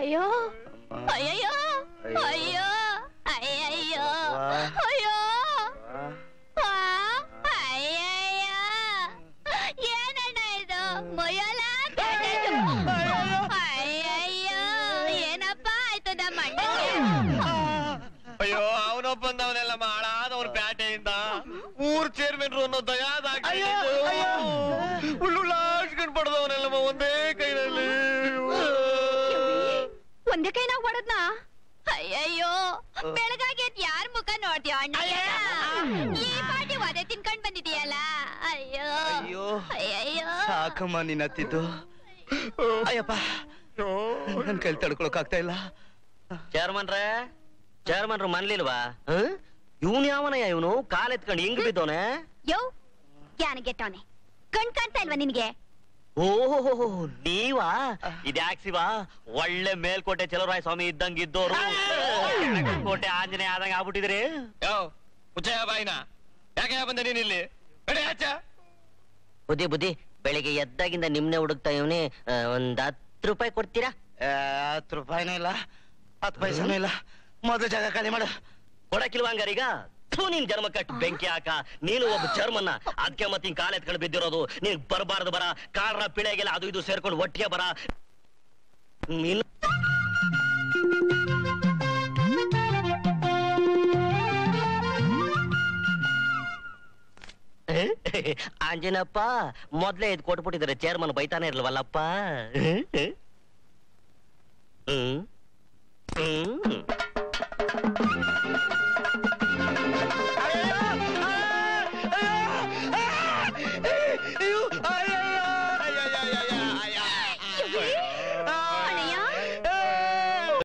ಅಯ್ಯೋ ಅಯ್ಯಯ್ಯೋ ಅಯ್ಯೋ ಅಯ್ಯಯ್ಯೋ ಅಯ್ಯೋ ಅಯ್ಯಯ್ಯೋ ಏನಣ್ಣ ಇದು ಮೊಯಲ ಅಯ್ಯಯ್ಯೋ ಏನಪ್ಪ ಆಯ್ತು ನಮ್ಮ ಅಣ್ಣಗೆ ಅಯ್ಯೋ ಅವನೊಬ್ಬ ಬಂದವನೆಲ್ಲ ಮಾಡಾದವನ ಪ್ಯಾಟೆಯಿಂದ ಊರ್ ಚೇರ್ಮನ್ ಅನ್ನೋ ದಯಾದಾಗಿ ಉಳ್ಳುಳ್ಳಾಡ್ಸ್ಕೊಂಡ್ ಪಡೆದವನೆಲ್ಲ ಒಂದೇ ಕೈನಲ್ಲಿ ಒಂದೇ ಕೈನಾಗ ಹೊಡದ್ನಾ ಅಯ್ಯಯ್ಯೋ ಬೆಳಗಾಗಿ ಯಾರ ಮುಖ ನೋಡ್ತೀವ ಅಣ್ಣ ಈ ಪಾಟಿ ವದೆ ತಿನ್ಕೊಂಡ್ ಬಂದಿದೀಯಲ್ಲ ಅಯ್ಯೋ ಅಯ್ಯೋ ಅಯ್ಯಯ್ಯೋ ಸಾಕಮ್ಮ ನೀನ್ ಹತ್ತಿದ್ದು ಅಯ್ಯಪ್ಪ ನನ್ ಕೈಲಿ ತಡ್ಕೊಳಕ್ ಆಗ್ತಾ ಇಲ್ಲ ಚೇರ್ಮನ್ರು ಮನ್ಲಿಲ್ವಾ ಇವನ್ ಯಾವನಯ್ಯ ಇವನು ಕಾಲೆತ್ಕೊಂಡು ಹಿಂಗ್ ಬಿದ್ದವನೆ ಯೋ ಯಾನ ಗೆಟ್ಟವನೆ ಕಣ್ ಕಾಣ್ತಾ ಇಲ್ವಾ ನಿನ್ಗೆ ಓಹೋ ನೀವಾ ಇದ್ಯಾಕ್ಸಿವಾ ಒಳ್ಳೆ ಮೇಲ್ಕೋಟೆ ಚಲುವರಾಯ ಸ್ವಾಮಿ ಇದ್ದಂಗಿದ್ದೋರು ಕೋಟೆ ಆಂಜನೇಯ ಆದಂಗ ಆಗ್ಬಿಟ್ಟಿದ್ರಿ ಮುಚ್ಚಯ ಬಾಯಿನ ಯಾಕೆ ಬಂದೆ ನೀನ್ ಇಲ್ಲಿ ಬುದ್ಧಿ ಬೆಳಿಗ್ಗೆ ಎದ್ದಾಗಿಂದ ನಿಮ್ನೆ ಹುಡುಕ್ತಾ ಇವನಿ ಒಂದ್ 10 ರೂಪಾಯಿ ಕೊಡ್ತೀರಾ? 10 ರೂಪಾಯಿನೂ ಇಲ್ಲ 10 ಪೈಸನೂ ಇಲ್ಲ. ಮೊದಲು ಜಾಗ ಖಾಲಿ ಮಾಡು. ಕೊಡಕಿಲ್ವಾಂಗಾರೀಗ ನೀನ್ ಜನ್ಮ ಕಟ್ ಬೆಂಕಿ ಹಾಕ. ನೀನು ಒಬ್ಬ ಚರ್ಮನ್ನ ಅದಕ್ಕೆ ಮತ್ತೆ ಹಿಂಗ್ ಕಾಲ ಎತ್ಕೊಂಡು ಬಿದ್ದಿರೋದು. ನೀನ್ ಬರಬಾರ್ದು ಬರ ಕಾಳ್ರ ಪಿಳೆಗೆಲ್ಲ ಅದು ಇದು ಸೇರ್ಕೊಂಡು ಒಟ್ಟಿಗೆ ಬರ. ಆಂಜನಪ್ಪ ಮೊದ್ಲೇ ಇದು ಕೊಟ್ಬಿಟ್ಟಿದ್ದಾರೆ, ಚೇರ್ಮನ್ ಬೈತಾನೆ ಇರ್ಲವಲ್ಲಪ್ಪ.